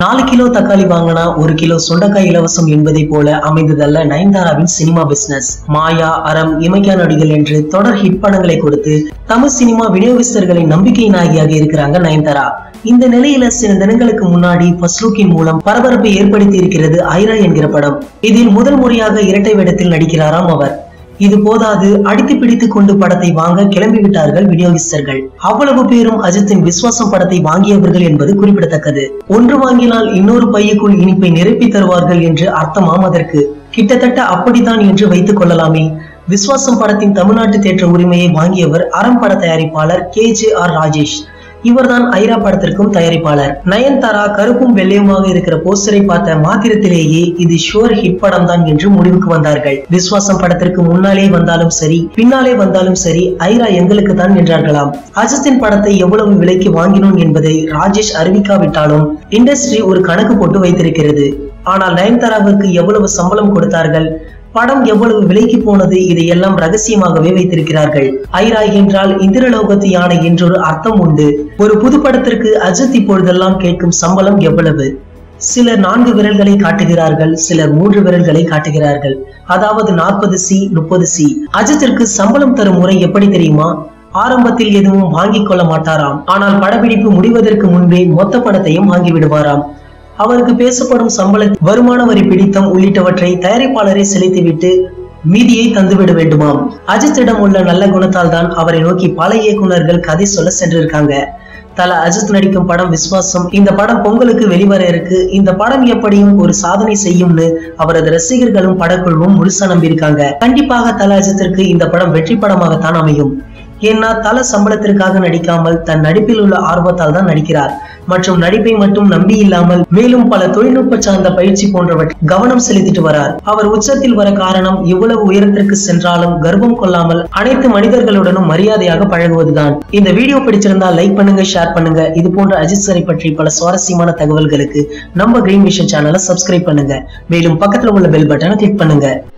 4 kilo தக்காளி வாங்கினா 1 kilo சுண்டைக்காய் இலவசம் என்பதை போல அமைந்ததல்ல நயன்தாராவின் சினிமா பிசினஸ். மாயா, அறம், இமைக்கா நொடிகள் என்று தொடர் ஹிட் படங்களை கொடுத்து தமிழ் சினிமா விநியோகஸ்தர்களின் நம்பிக்கை நாயகியாக இருக்கிறாங்க நயன்தாரா. இந்த நிலையில சில தினங்களுக்கு முன்னாடி ஃபர்ஸ்ட் லுக்கின் மூலம் பரபரப்பை ஏற்படுத்தி இருக்கிறது ஐரா என்கிற படம். இதில் முதல் முறையாக இரட்டை வேடத்தில் நடிக்கிறாராம் அவர். இது போதாது, அடித்து பிடித்து கொண்டு படத்தை வாங்க கிளம்பிவிட்டார்கள் விநியோகஸ்தர்கள். அவ்வளவு பேரும் அஜித்தின் விஸ்வாசம் படத்தை வாங்கியவர்கள் என்பது குறிப்பிடத்தக்கது. ஒன்று வாங்கினால் இன்னொரு பையுக்குள் இனிப்பை நிரப்பி தருவார்கள் என்று அர்த்தமாம் அதற்கு. கிட்டத்தட்ட அப்படித்தான் என்று வைத்துக் கொள்ளலாமே. விஸ்வாசம் படத்தின் தமிழ்நாட்டு தேட்டர் உரிமையை வாங்கியவர் அறம் பட தயாரிப்பாளர் KJR ராஜேஷ். இவர்தான் ஐரா படத்திற்கும் தயாரிப்பாளர். நயன்தாரா கருப்பும் வெள்ளையுமாக இருக்கிற போஸ்டரை பார்த்த மாத்திரத்திலேயே இது ஷுவர் ஹிட் படம் தான் என்று முடிவுக்கு வந்தார்கள். விஸ்வாசம் படத்திற்கு முன்னாலே வந்தாலும் சரி, பின்னாலே வந்தாலும் சரி, ஐரா எங்களுக்கு தான் என்றார்களாம். அஜித்தின் படத்தை எவ்வளவு விலைக்கு வாங்கினோம் என்பதை ராஜேஷ் அறிவிக்காவிட்டாலும் இண்டஸ்ட்ரி ஒரு கணக்கு போட்டு வைத்திருக்கிறது. ஆனால் நயன்தாராவிற்கு எவ்வளவு சம்பளம் கொடுத்தார்கள், படம் எவ்வளவு விலைக்கு போனது, இதையெல்லாம் ரகசியமாகவே வைத்திருக்கிறார்கள். ஐரா என்றால் இந்திரலோகத்து யானை என்றொரு அர்த்தம் உண்டு. ஒரு புது படத்திற்கு அஜித் இப்பொழுதெல்லாம் கேட்கும் சம்பளம் எவ்வளவு? சிலர் 4 விரல்களை காட்டுகிறார்கள், சிலர் 3 விரல்களை காட்டுகிறார்கள். அதாவது 40C 30C. அஜித்திற்கு சம்பளம் தரும் முறை எப்படி தெரியுமா? ஆரம்பத்தில் எதுவும் வாங்கிக் கொள்ள மாட்டாராம். ஆனால் படப்பிடிப்பு முடிவதற்கு முன்பே மொத்த படத்தையும் வாங்கி விடுவாராம். அவருக்கு பேசப்படும் சம்பள, வருமான வரி பிடித்தம் உள்ளிட்டவற்றை தயாரிப்பாளரை செலுத்திவிட்டு மீதியை தந்துவிட வேண்டுமாம். அஜித்திடம் உள்ள நல்ல குணத்தால் தான் அவரை நோக்கி பல இயக்குநர்கள் கதை சொல்ல சென்றிருக்காங்க. தல அஜித் நடிக்கும் படம் விஸ்வாசம். இந்த படம் பொங்கலுக்கு வெளிவர இருக்கு. இந்த படம் எப்படியும் ஒரு சாதனை செய்யும்னு அவரது ரசிகர்களும் படக்குழுவும் முழுசா நம்பியிருக்காங்க. கண்டிப்பாக தல அஜித்திற்கு இந்த படம் வெற்றி படமாகத்தான் அமையும். ஏன்னா தல சம்பளத்திற்காக நடிக்காமல் தன் நடிப்பில் உள்ள ஆர்வத்தால் தான் நடிக்கிறார். மற்றும் நடிப்பை மட்டும் நம்பி இல்லாமல் மேலும் பல தொழில்நுட்ப சார்ந்த பயிற்சி போன்றவற்றை கவனம் செலுத்திட்டு வரார். அவர் உச்சத்தில் வர காரணம் இவ்வளவு உயரத்திற்கு சென்றாலும் கர்வம் கொள்ளாமல் அனைத்து மனிதர்களுடனும் மரியாதையாக பழகுவதுதான். இந்த வீடியோ பிடிச்சிருந்தா லைக் பண்ணுங்க, ஷேர் பண்ணுங்க. இது போன்ற அஜித் சாரை பற்றி பல சுவாரஸ்யமான தகவல்களுக்கு நம்ம கிரீன் விஷன் சேனலை சப்ஸ்கிரைப் பண்ணுங்க. மேலும் பக்கத்துல உள்ள பெல் பட்டனை கிளிக் பண்ணுங்க.